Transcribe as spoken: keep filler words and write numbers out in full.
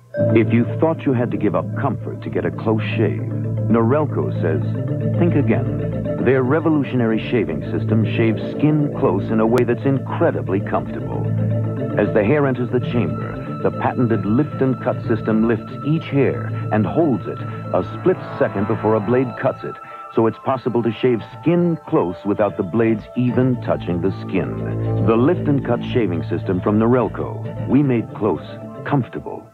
If you thought you had to give up comfort to get a close shave, Norelco says, think again. Their revolutionary shaving system shaves skin close in a way that's incredibly comfortable. As the hair enters the chamber, the patented lift and cut system lifts each hair and holds it a split second before a blade cuts it, so it's possible to shave skin close without the blades even touching the skin. The lift and cut shaving system from Norelco. We made close comfortable.